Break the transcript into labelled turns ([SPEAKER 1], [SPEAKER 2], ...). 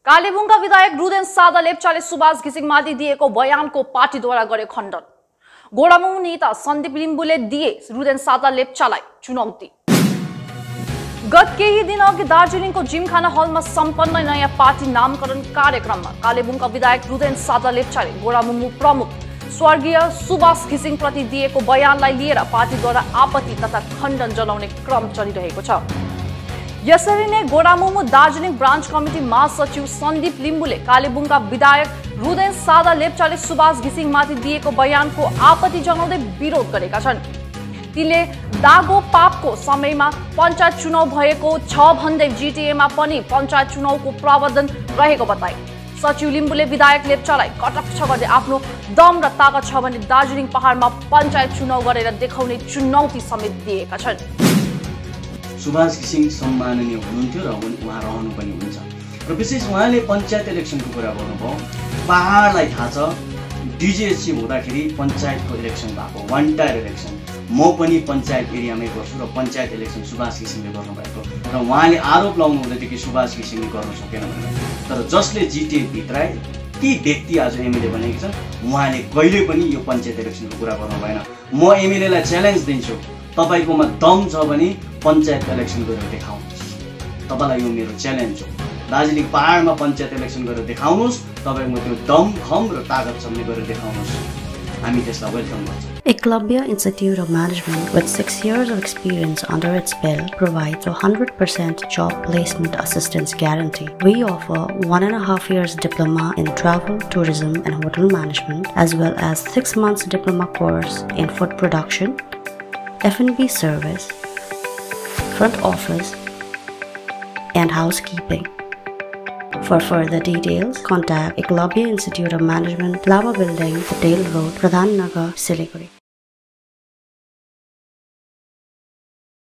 [SPEAKER 1] कालेबुङका विधायक रुदेन सादा लेप्चाले सुभाष घिसिङमाथि दिएको बयानको पार्टीद्वारा गरे खण्डन। गोडामुमु नेता सन्दीप लिम्बुले दिए रुदेन सादा लेप्चालाई चुनौती। गत केही दिन अघि दार्जिलिङको जिमखाना हलमा सम्पन्न नयाँ पार्टी नामकरण कार्यक्रममा कालेबुङका विधायक रुदेन सादा लेप्चाले गोडामुमु प्रमुख स्वर्गीय सुभाष घिसिङप्रति दिएको बयानलाई लिएर पार्टीद्वारा आपत्ति तथा खण्डन जनाउने क्रम चलिरहेको छ। यसरी नै गोडामुमु दार्जिलिङ ब्रान्च कमिटी महासचिव सन्दीप लिम्बुले कालेबुङका विधायक रुदेन सादा लेप्चाले सुभाष घिसिङमाथि दिएको बयानको आपत्ति जनाउँदै विरोध गरेका छन्। तिनले दागो पापको समयमा पञ्चायत चुनाव भएको छ भन्दै जिटिएमा पनि पञ्चायत चुनावको प्रावधान रहेको बताए। सचिव लिम्बुले विधायक लेप्चालाई कटाक्ष गर्दै आफ्नो दम र ताकत छ भने दार्जिलिङ पहाडमा पञ्चायत चुनाव गरेर देखाउने चुनौती समेत दिएका छन्।
[SPEAKER 2] सुभाष घिसिङ सम्माननीय हुनुहुन्थ्यो र उहाँ रहनु पनि हुन्छ र विशेष उहाँले पञ्चायत इलेक्सनको कुरा गर्नुभयो। पहाडलाई थाहा छ डिजिएचसी हुँदाखेरि पञ्चायतको इलेक्सन भएको वान टायर इलेक्सन। म पनि पञ्चायत एरियामै गर्छु र पञ्चायत इलेक्सन सुभाष घिसिङले गर्नुभएको र उहाँले आरोप लगाउनु हुँदै थियो कि सुभाष घिसिङले गर्न सकेन भनेर। तर जसले जिटिए भित्राए ती व्यक्ति आज एमएलए बनेका छन् उहाँले कहिले पनि यो पञ्चायत इलेक्सनको कुरा गर्नु भएन। म एमएलएलाई च्यालेन्ज दिन्छु, तपाईकोमा दम छ भने पञ्चायत इलेक्सन गरेर देखाउनुहोस्। तपाईलाई यो मेरो च्यालेन्ज हो। दार्जिलिङ पहाडमा पञ्चायत इलेक्सन गरेर देखाउनुहोस्। तपाईको त्यो दम खम र ताकत छ भने गरेर देखाउनुहोस्। हामी त्यसलाई वेलकम गर्छौँ।
[SPEAKER 3] Eclubia Institute of Management, with 6 years of experience under its belt, provides a 100% job placement assistance guarantee. We offer 1.5 years diploma in travel, tourism and hotel management, as well as 6 months diploma course in food production, F&B service, front office and housekeeping. For further details, contact Eclubia Institute of Management, Lava Building, Patel Road, Pradhan Nagar, Siliguri.